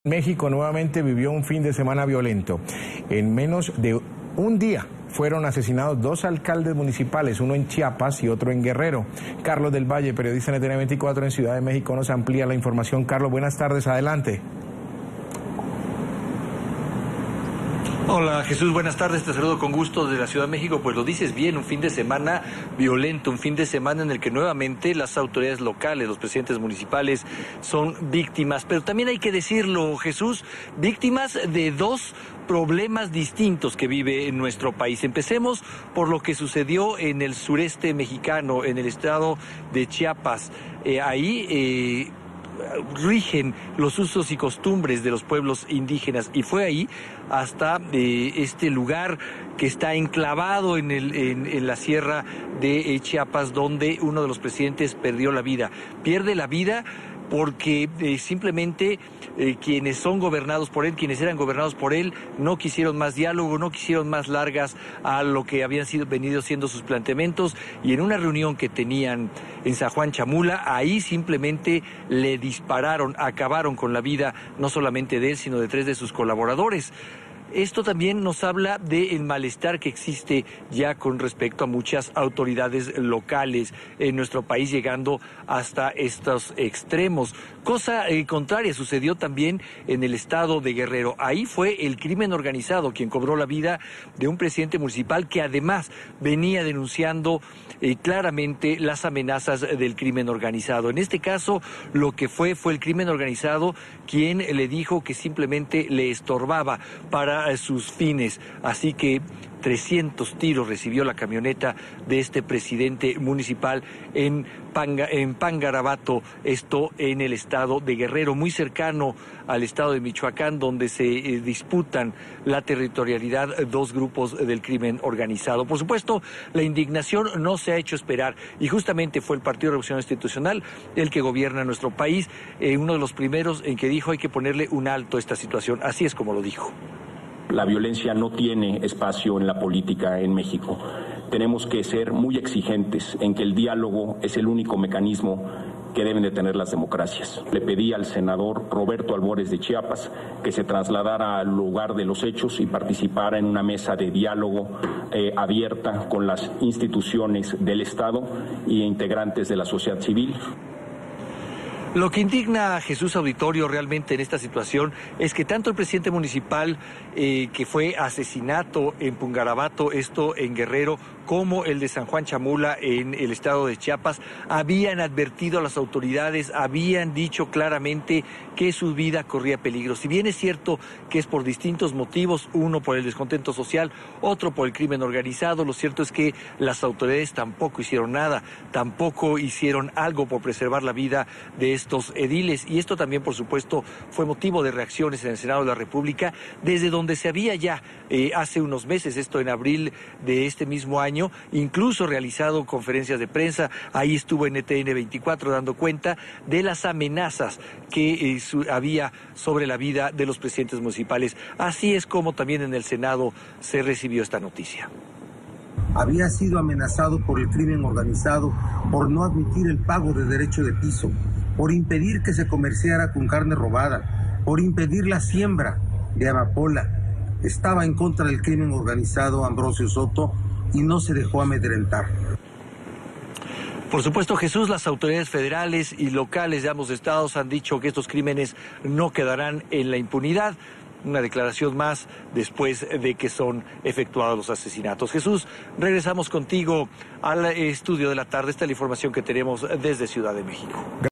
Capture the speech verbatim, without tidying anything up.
México nuevamente vivió un fin de semana violento. En menos de un día fueron asesinados dos alcaldes municipales, uno en Chiapas y otro en Guerrero. Carlos del Valle, periodista en N T N veinticuatro en Ciudad de México, nos amplía la información. Carlos, buenas tardes, adelante. Hola Jesús, buenas tardes, te saludo con gusto desde la Ciudad de México. Pues lo dices bien, un fin de semana violento, un fin de semana en el que nuevamente las autoridades locales, los presidentes municipales son víctimas, pero también hay que decirlo, Jesús, víctimas de dos problemas distintos que vive en nuestro país. Empecemos por lo que sucedió en el sureste mexicano, en el estado de Chiapas. Eh, ahí eh, rigen los usos y costumbres de los pueblos indígenas y fue ahí hasta eh, este lugar que está enclavado en, el, en, en la sierra de eh, Chiapas, donde uno de los presidentes perdió la vida. Pierde la vida porque eh, simplemente eh, quienes son gobernados por él, quienes eran gobernados por él, no quisieron más diálogo, no quisieron más largas a lo que habían sido venido siendo sus planteamientos, y en una reunión que tenían en San Juan Chamula, ahí simplemente le dispararon, acabaron con la vida no solamente de él, sino de tres de sus colaboradores. Esto también nos habla del malestar que existe ya con respecto a muchas autoridades locales en nuestro país, llegando hasta estos extremos. Cosa eh, contraria sucedió también en el estado de Guerrero. Ahí fue el crimen organizado quien cobró la vida de un presidente municipal que además venía denunciando eh, claramente las amenazas del crimen organizado. En este caso, lo que fue fue el crimen organizado quien le dijo que simplemente le estorbaba para sus fines, así que trescientos tiros recibió la camioneta de este presidente municipal en, Panga, en Pangarabato, esto en el estado de Guerrero, muy cercano al estado de Michoacán, donde se eh, disputan la territorialidad dos grupos del crimen organizado. Por supuesto, la indignación no se ha hecho esperar y justamente fue el Partido Revolucionario Institucional el que gobierna nuestro país, eh, uno de los primeros en que dijo hay que ponerle un alto a esta situación, así es como lo dijo. La violencia no tiene espacio en la política en México. Tenemos que ser muy exigentes en que el diálogo es el único mecanismo que deben de tener las democracias. Le pedí al senador Roberto Albores de Chiapas que se trasladara al lugar de los hechos y participara en una mesa de diálogo eh, abierta con las instituciones del Estado y integrantes de la sociedad civil. Lo que indigna a Jesús Auditorio realmente en esta situación es que tanto el presidente municipal eh, que fue asesinato en Pungarabato, esto en Guerrero, como el de San Juan Chamula en el estado de Chiapas, habían advertido a las autoridades, habían dicho claramente que su vida corría peligro. Si bien es cierto que es por distintos motivos, uno por el descontento social, otro por el crimen organizado, lo cierto es que las autoridades tampoco hicieron nada, tampoco hicieron algo por preservar la vida de estos ediles, y esto también, por supuesto, fue motivo de reacciones en el Senado de la República, desde donde se había ya eh, hace unos meses, esto en abril de este mismo año, incluso realizado conferencias de prensa. Ahí estuvo en N T N veinticuatro dando cuenta de las amenazas que eh, su, había sobre la vida de los presidentes municipales. Así es como también en el Senado se recibió esta noticia. Había sido amenazado por el crimen organizado por no admitir el pago de derecho de piso, por impedir que se comerciara con carne robada, por impedir la siembra de amapola. Estaba en contra del crimen organizado Ambrosio Soto y no se dejó amedrentar. Por supuesto, Jesús, las autoridades federales y locales de ambos estados han dicho que estos crímenes no quedarán en la impunidad. Una declaración más después de que son efectuados los asesinatos. Jesús, regresamos contigo al estudio de la tarde. Esta es la información que tenemos desde Ciudad de México.